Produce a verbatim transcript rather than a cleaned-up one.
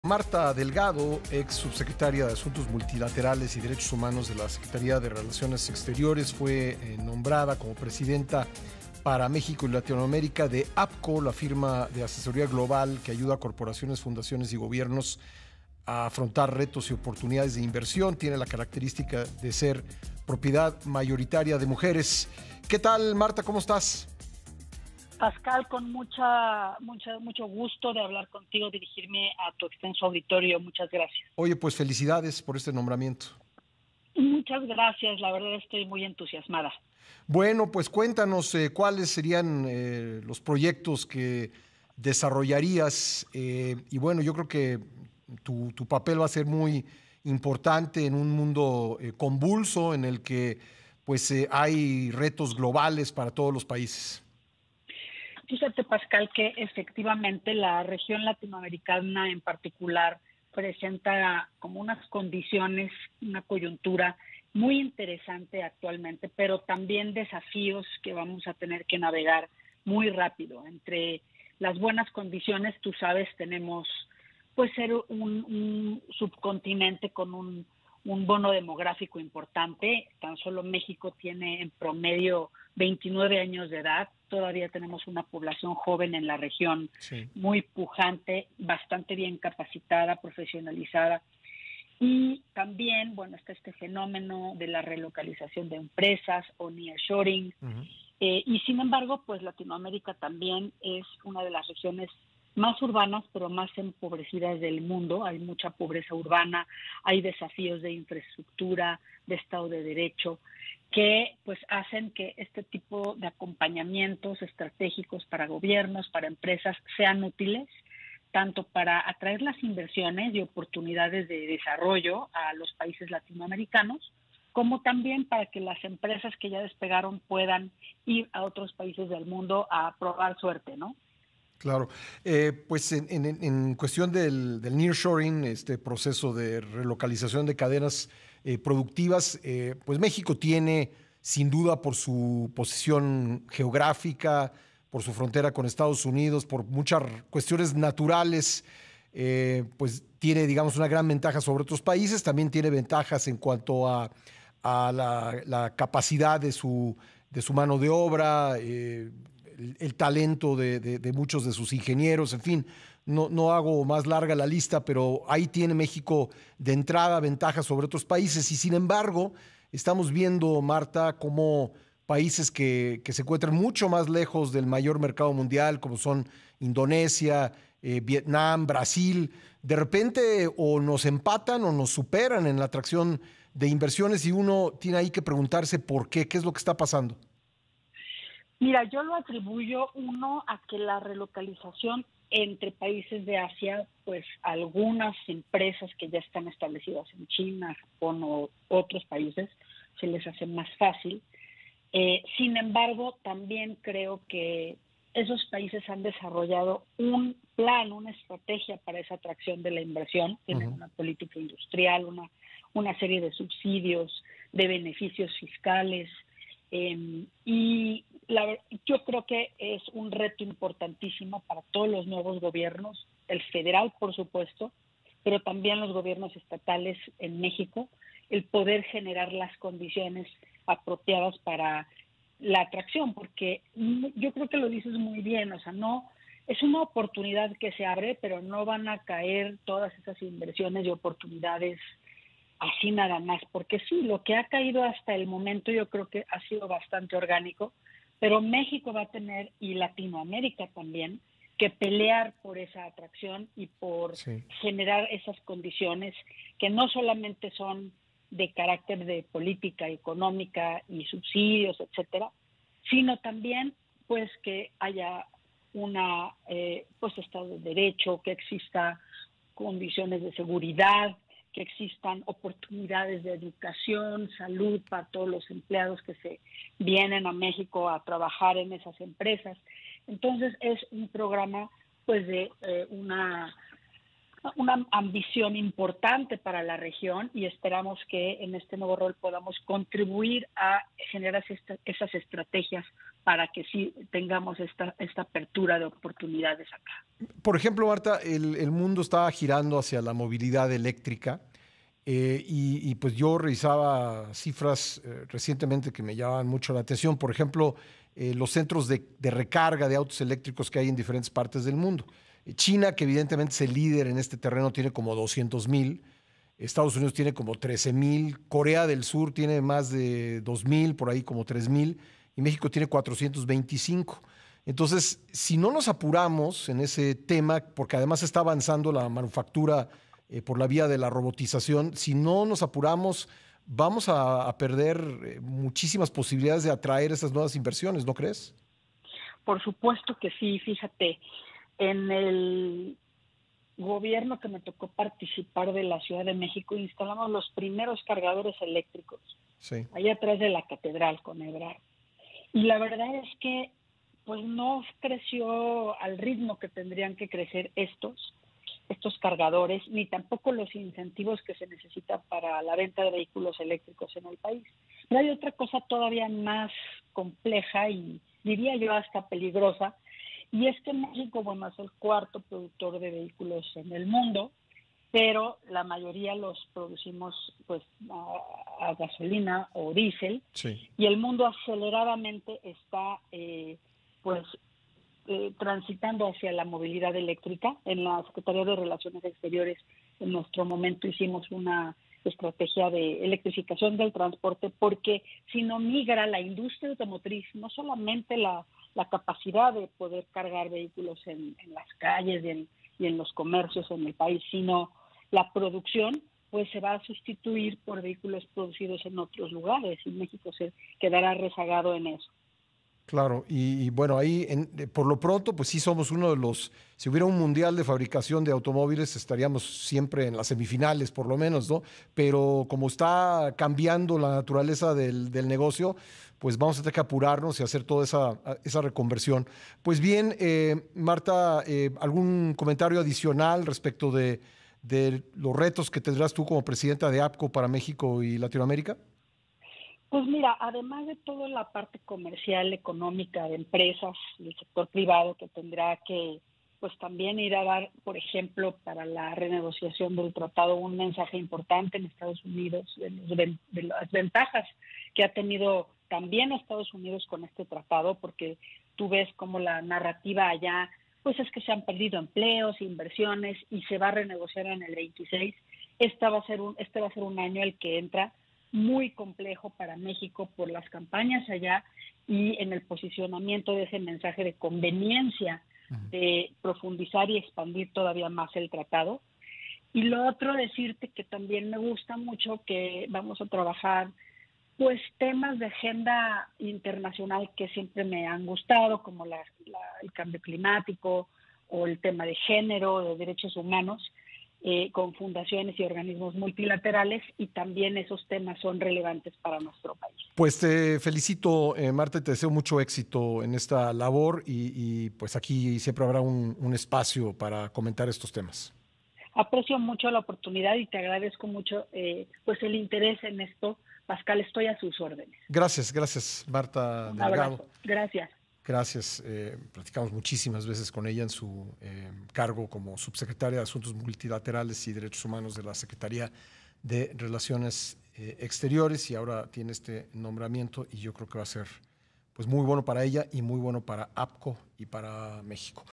Marta Delgado, ex subsecretaria de Asuntos Multilaterales y Derechos Humanos de la Secretaría de Relaciones Exteriores, fue eh, nombrada como presidenta para México y Latinoamérica de APCO, la firma de asesoría global que ayuda a corporaciones, fundaciones y gobiernos a afrontar retos y oportunidades de inversión. Tiene la característica de ser propiedad mayoritaria de mujeres. ¿Qué tal, Marta? ¿Cómo estás? Pascal, con mucha, mucha, mucho gusto de hablar contigo, dirigirme a tu extenso auditorio. Muchas gracias. Oye, pues felicidades por este nombramiento. Muchas gracias, la verdad estoy muy entusiasmada. Bueno, pues cuéntanos eh, cuáles serían eh, los proyectos que desarrollarías. Eh, y bueno, yo creo que tu, tu, papel va a ser muy importante en un mundo eh, convulso en el que pues eh, hay retos globales para todos los países. Fíjate, Pascal, que efectivamente la región latinoamericana en particular presenta como unas condiciones, una coyuntura muy interesante actualmente, pero también desafíos que vamos a tener que navegar muy rápido. Entre las buenas condiciones, tú sabes, tenemos pues ser un, un subcontinente con un, un bono demográfico importante. Tan solo México tiene en promedio veintinueve años de edad. Todavía tenemos una población joven en la región, Sí. muy pujante, bastante bien capacitada, profesionalizada. Y también, bueno, está este fenómeno de la relocalización de empresas o nearshoring. Uh-huh. Eh, y sin embargo, pues Latinoamérica también es una de las regiones más urbanas, pero más empobrecidas del mundo. Hay mucha pobreza urbana, hay desafíos de infraestructura, de Estado de Derecho, que pues hacen que este tipo de acompañamientos estratégicos para gobiernos, para empresas, sean útiles, tanto para atraer las inversiones y oportunidades de desarrollo a los países latinoamericanos, como también para que las empresas que ya despegaron puedan ir a otros países del mundo a probar suerte, ¿no? Claro, eh, pues en, en, en, cuestión del, del nearshoring, este proceso de relocalización de cadenas eh, productivas, eh, pues México tiene, sin duda, por su posición geográfica, por su frontera con Estados Unidos, por muchas cuestiones naturales, eh, pues tiene, digamos, una gran ventaja sobre otros países. También tiene ventajas en cuanto a, a la, la, capacidad de su, de su mano de obra, eh, el, el, talento de, de, de, muchos de sus ingenieros, en fin, no, no hago más larga la lista, pero ahí tiene México de entrada ventajas sobre otros países y sin embargo estamos viendo, Marta, cómo países que, que se encuentran mucho más lejos del mayor mercado mundial, como son Indonesia, eh, Vietnam, Brasil, de repente o nos empatan o nos superan en la atracción de inversiones y uno tiene ahí que preguntarse por qué, qué es lo que está pasando. Mira, yo lo atribuyo, uno, a que la relocalización entre países de Asia, pues algunas empresas que ya están establecidas en China, Japón o otros países, se les hace más fácil. Eh, sin embargo, también creo que esos países han desarrollado un plan, una estrategia para esa atracción de la inversión. Tienen Uh-huh. una política industrial, una, una serie de subsidios, de beneficios fiscales. Eh, y la, yo creo que es un reto importantísimo para todos los nuevos gobiernos, el federal, por supuesto, pero también los gobiernos estatales en México, el poder generar las condiciones apropiadas para la atracción, porque yo creo que lo dices muy bien, o sea, no es una oportunidad que se abre, pero no van a caer todas esas inversiones y oportunidades así nada más, porque sí, lo que ha caído hasta el momento yo creo que ha sido bastante orgánico, pero México va a tener, y Latinoamérica también, que pelear por esa atracción y por Sí. generar esas condiciones que no solamente son de carácter de política económica y subsidios, etcétera, sino también pues que haya una eh, pues Estado de Derecho, que exista condiciones de seguridad, que existan oportunidades de educación, salud para todos los empleados que se vienen a México a trabajar en esas empresas. Entonces es un programa pues de eh, una una ambición importante para la región y esperamos que en este nuevo rol podamos contribuir a generar esta, esas estrategias para que sí tengamos esta, esta apertura de oportunidades acá. Por ejemplo, Marta, el, el mundo está girando hacia la movilidad eléctrica. Eh, y, y, pues yo revisaba cifras eh, recientemente que me llamaban mucho la atención. Por ejemplo, eh, los centros de, de recarga de autos eléctricos que hay en diferentes partes del mundo. Eh, China, que evidentemente es el líder en este terreno, tiene como doscientos mil. Estados Unidos tiene como trece mil. Corea del Sur tiene más de dos mil, por ahí como tres mil. Y México tiene cuatrocientos veinticinco. Entonces, si no nos apuramos en ese tema, porque además está avanzando la manufactura eh, por la vía de la robotización, si no nos apuramos, vamos a, a perder eh, muchísimas posibilidades de atraer esas nuevas inversiones, ¿no crees? Por supuesto que sí, fíjate, en el gobierno que me tocó participar de la Ciudad de México instalamos los primeros cargadores eléctricos, Sí. ahí atrás de la catedral con Ebrard. Y la verdad es que pues no creció al ritmo que tendrían que crecer estos, estos cargadores, ni tampoco los incentivos que se necesitan para la venta de vehículos eléctricos en el país. Pero hay otra cosa todavía más compleja y diría yo hasta peligrosa, y es que México, bueno, es el cuarto productor de vehículos en el mundo, pero la mayoría los producimos pues a, a gasolina o diésel, Sí. y el mundo aceleradamente está eh, pues eh, transitando hacia la movilidad eléctrica. En la Secretaría de Relaciones Exteriores en nuestro momento hicimos una estrategia de electrificación del transporte, porque si no migra la industria automotriz, no solamente la, la capacidad de poder cargar vehículos en, en las calles y en, y en los comercios en el país, sino la producción, pues se va a sustituir por vehículos producidos en otros lugares y México se quedará rezagado en eso. Claro, y, y bueno, ahí en- eh, por lo pronto, pues sí somos uno de los, si hubiera un mundial de fabricación de automóviles, estaríamos siempre en las semifinales, por lo menos, ¿no? Pero como está cambiando la naturaleza del, del negocio, pues vamos a tener que apurarnos y hacer toda esa, a- esa reconversión. Pues bien, eh, Marta, eh, ¿algún comentario adicional respecto de, de los retos que tendrás tú como presidenta de APCO para México y Latinoamérica? Pues mira, además de toda la parte comercial, económica, de empresas, del sector privado que tendrá que pues también ir a dar, por ejemplo, para la renegociación del tratado un mensaje importante en Estados Unidos de, los, de las ventajas que ha tenido también Estados Unidos con este tratado, porque tú ves como la narrativa allá, pues es que se han perdido empleos, inversiones y se va a renegociar en el veintiséis. Esta va a ser un, este va a ser un año el que entra muy complejo para México por las campañas allá y en el posicionamiento de ese mensaje de conveniencia de profundizar y expandir todavía más el tratado. Y lo otro, decirte que también me gusta mucho que vamos a trabajar pues temas de agenda internacional que siempre me han gustado, como la, la, el cambio climático o el tema de género, de derechos humanos, eh, con fundaciones y organismos multilaterales, y también esos temas son relevantes para nuestro país. Pues te felicito, eh, Marta, y te deseo mucho éxito en esta labor y, y pues aquí siempre habrá un, un espacio para comentar estos temas. Aprecio mucho la oportunidad y te agradezco mucho eh, pues el interés en esto. Pascal, estoy a sus órdenes. Gracias, gracias, Marta Un Delgado. abrazo. Gracias. Gracias. Eh, platicamos muchísimas veces con ella en su eh, cargo como subsecretaria de Asuntos Multilaterales y Derechos Humanos de la Secretaría de Relaciones eh, Exteriores, y ahora tiene este nombramiento y yo creo que va a ser pues muy bueno para ella y muy bueno para APCO y para México.